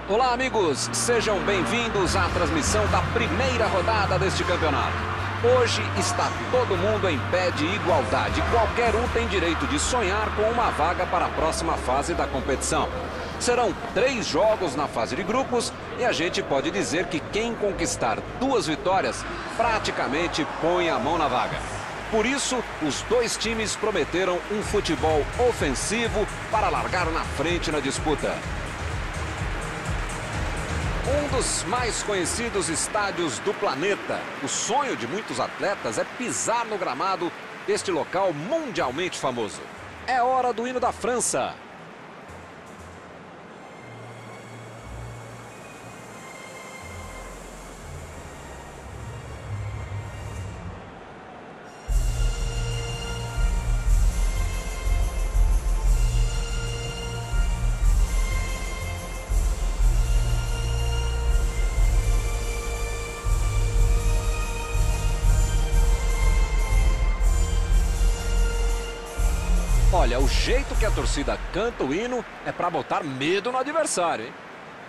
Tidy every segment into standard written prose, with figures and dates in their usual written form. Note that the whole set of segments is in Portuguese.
Olá, amigos, sejam bem-vindos à transmissão da primeira rodada deste campeonato. Hoje está todo mundo em pé de igualdade. Qualquer um tem direito de sonhar com uma vaga para a próxima fase da competição. Serão 3 jogos na fase de grupos e a gente pode dizer que quem conquistar 2 vitórias praticamente põe a mão na vaga. Por isso, os 2 times prometeram um futebol ofensivo para largar na frente na disputa. Um dos mais conhecidos estádios do planeta. O sonho de muitos atletas é pisar no gramado deste local mundialmente famoso. É hora do hino da França. Olha, o jeito que a torcida canta o hino é para botar medo no adversário, hein?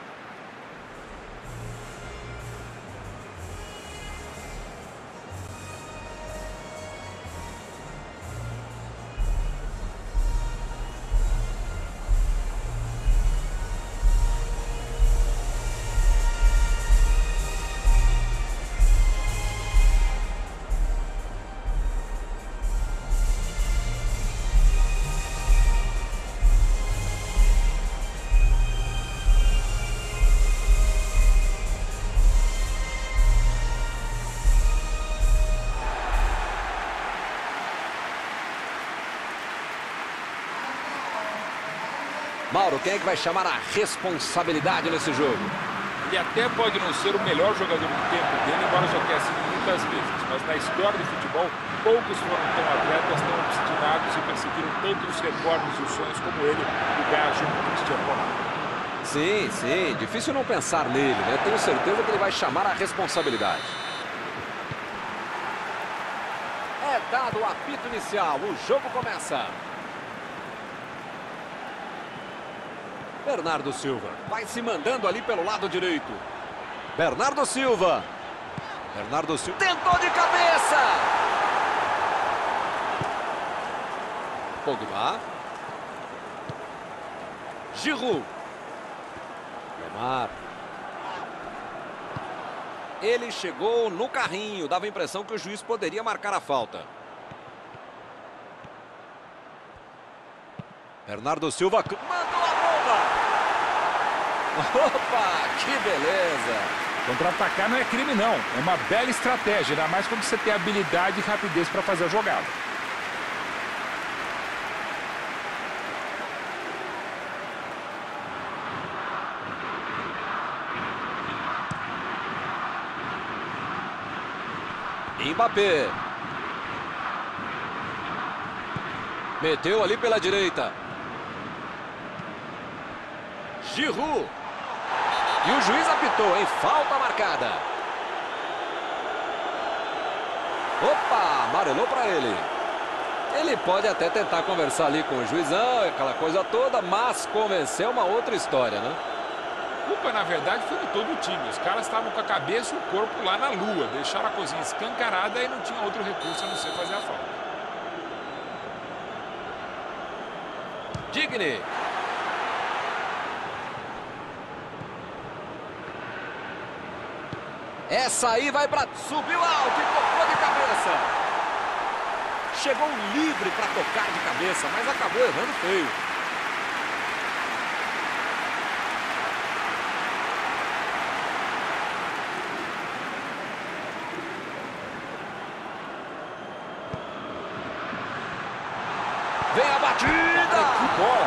Mauro, quem é que vai chamar a responsabilidade nesse jogo? Ele até pode não ser o melhor jogador do tempo dele, embora já tenha sido muitas vezes. Mas na história do futebol, poucos foram tão atletas, tão obstinados e perseguiram tantos recordes e sonhos como ele, o gajo Cristiano Ronaldo. Sim, difícil não pensar nele, né? Tenho certeza que ele vai chamar a responsabilidade. É dado o apito inicial, o jogo começa. Bernardo Silva vai se mandando ali pelo lado direito. Bernardo Silva. Bernardo Silva tentou de cabeça. Pogba. Giroud. Lemar. Ele chegou no carrinho. Dava a impressão que o juiz poderia marcar a falta. Bernardo Silva mandou a bomba. Opa, que beleza! Contra-atacar não é crime, não. É uma bela estratégia, ainda mais quando você tem habilidade e rapidez para fazer a jogada. Mbappé. Meteu ali pela direita. Giroud. E o juiz apitou, hein? Falta marcada. Opa, amarelou para ele. Ele pode até tentar conversar ali com o juizão, aquela coisa toda, mas convencer é uma outra história, né? A culpa, na verdade, foi de todo o time. Os caras estavam com a cabeça e o corpo lá na lua. Deixaram a cozinha escancarada e não tinha outro recurso a não ser fazer a falta. Digne. Essa aí vai para... Subiu alto e tocou de cabeça. Chegou livre para tocar de cabeça, mas acabou errando feio. Vem a batida! Que bola!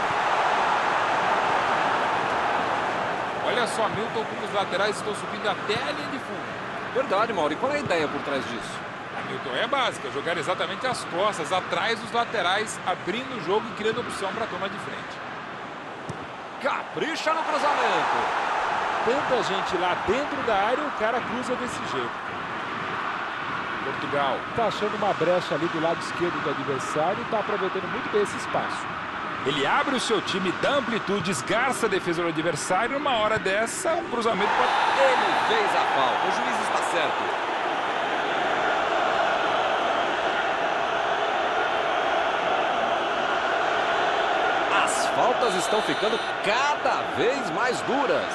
Olha só, Milton, como os laterais estão subindo até a linha de fundo. Verdade, Mauro. E qual é a ideia por trás disso? A Milton é básica, jogar exatamente as costas, atrás dos laterais, abrindo o jogo e criando opção para a toma de frente. Capricha no cruzamento. Tanta gente lá dentro da área e o cara cruza desse jeito. Portugal está achando uma brecha ali do lado esquerdo do adversário e está aproveitando muito bem esse espaço. Ele abre o seu time, dá amplitude, esgarça a defesa do adversário. Uma hora dessa, um cruzamento pode... Ele fez a falta. O juiz está certo. As faltas estão ficando cada vez mais duras.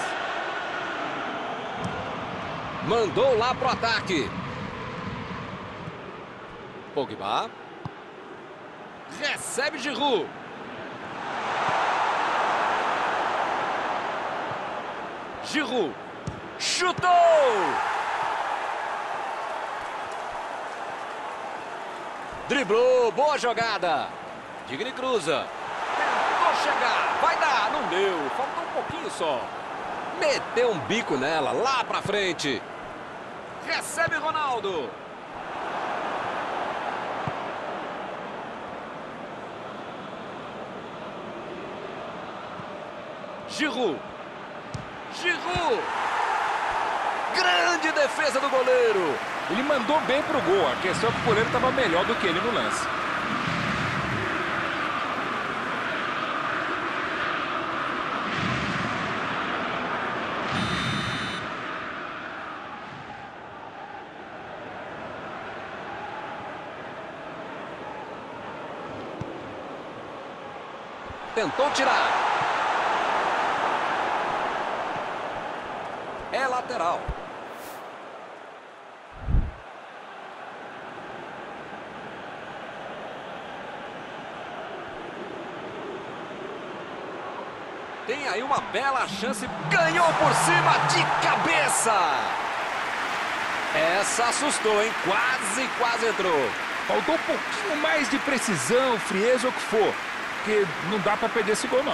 Mandou lá pro ataque. Pogba. Recebe Giroud. Giroud. Chutou! Driblou. Boa jogada. Digni cruza. Tentou chegar. Vai dar. Não deu. Faltou um pouquinho só. Meteu um bico nela. Lá pra frente. Recebe Ronaldo. Giroud. Giroud. Grande defesa do goleiro. Ele mandou bem pro gol. A questão é que o goleiro estava melhor do que ele no lance. Tentou tirar. É lateral. Tem aí uma bela chance. Ganhou por cima de cabeça. Essa assustou, hein? Quase entrou. Faltou um pouquinho mais de precisão, frieza ou o que for. Porque não dá para perder esse gol, não.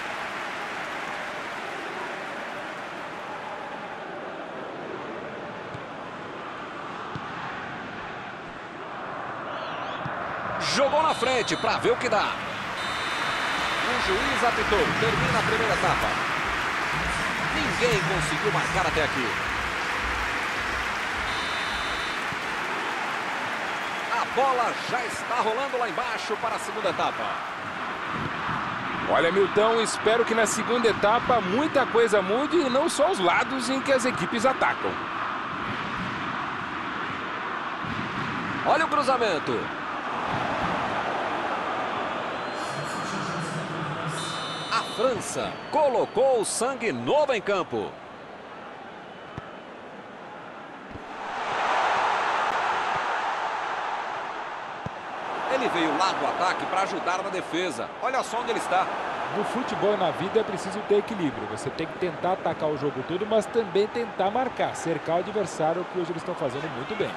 Jogou na frente para ver o que dá. O juiz apitou. Termina a primeira etapa. Ninguém conseguiu marcar até aqui. A bola já está rolando lá embaixo para a segunda etapa. Olha, Milton, espero que na segunda etapa muita coisa mude e não só os lados em que as equipes atacam. Olha o cruzamento. A França colocou o sangue novo em campo. Ele veio lá do ataque para ajudar na defesa. Olha só onde ele está. No futebol e na vida é preciso ter equilíbrio. Você tem que tentar atacar o jogo todo, mas também tentar marcar, cercar o adversário, que hoje eles estão fazendo muito bem.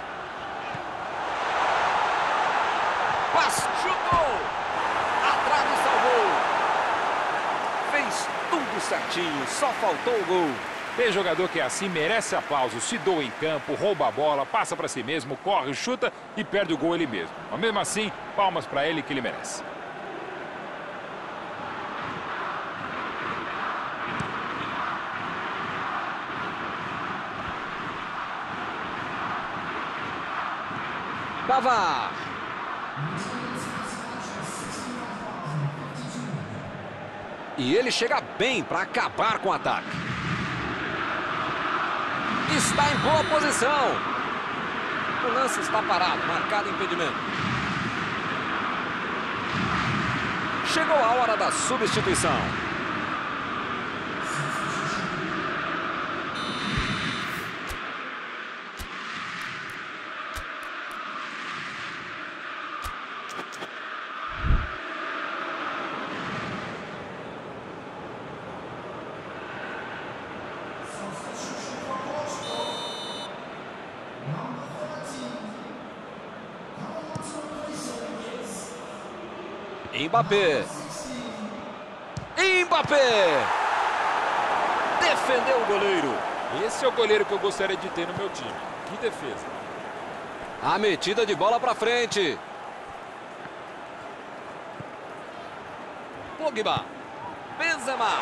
Passe, chutou! Atrás e salvou! Fez tudo certinho, só faltou o gol. Tem jogador que é assim, merece aplausos, se doa em campo, rouba a bola, passa para si mesmo, corre, chuta e perde o gol ele mesmo. Mas mesmo assim, palmas para ele que ele merece. Pavard. E ele chega bem para acabar com o ataque. Está em boa posição. O lance está parado, marcado impedimento. Chegou a hora da substituição. Mbappé. Mbappé. Defendeu o goleiro. Esse é o goleiro que eu gostaria de ter no meu time. Que defesa. A metida de bola para frente. Pogba. Benzema.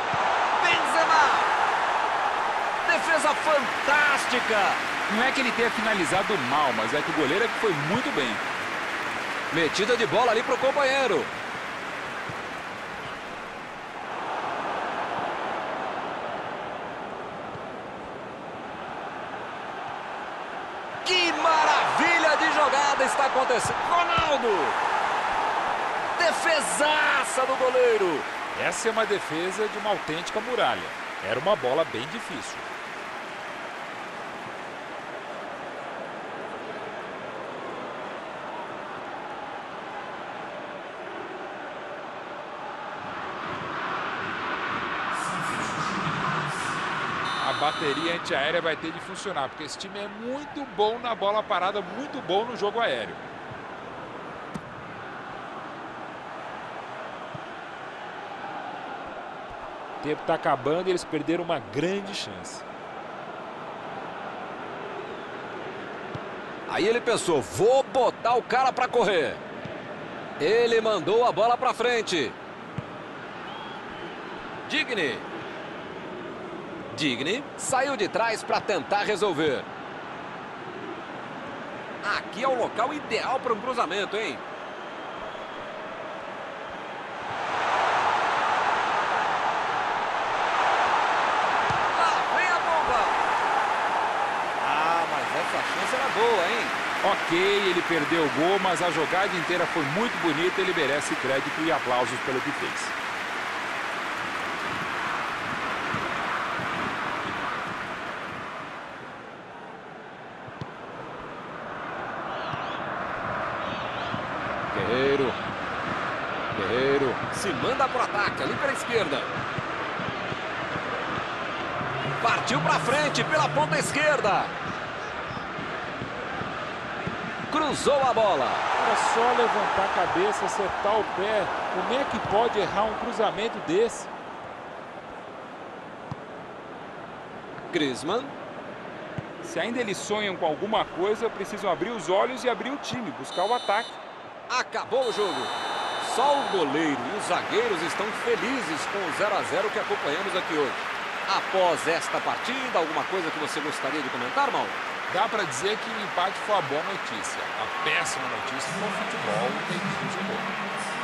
Defesa fantástica. Não é que ele tenha finalizado mal, mas é que o goleiro é que foi muito bem. Metida de bola ali para o companheiro. Nada está acontecendo. Ronaldo! Defesaça do goleiro. Essa é uma defesa de uma autêntica muralha. Era uma bola bem difícil. A bateria antiaérea vai ter de funcionar, porque esse time é muito bom na bola parada, muito bom no jogo aéreo. O tempo está acabando e eles perderam uma grande chance. Aí ele pensou, vou botar o cara para correr. Ele mandou a bola para frente. Digni saiu de trás para tentar resolver. Aqui é o local ideal para um cruzamento, hein? Lá vem a bomba! Ah, mas essa chance era boa, hein? Ok, ele perdeu o gol, mas a jogada inteira foi muito bonita. Ele merece crédito e aplausos pelo que fez. Guerreiro se manda pro ataque ali pela esquerda. Partiu pra frente pela ponta esquerda. Cruzou a bola. É só levantar a cabeça, acertar o pé. Como é que pode errar um cruzamento desse? Griezmann. Se ainda eles sonham com alguma coisa, precisam abrir os olhos e abrir o time, buscar o ataque. Acabou o jogo. Só o goleiro e os zagueiros estão felizes com o 0 a 0 que acompanhamos aqui hoje. Após esta partida, alguma coisa que você gostaria de comentar, Mauro? Dá para dizer que o empate foi a boa notícia. A péssima notícia foi o futebol que a equipe jogou.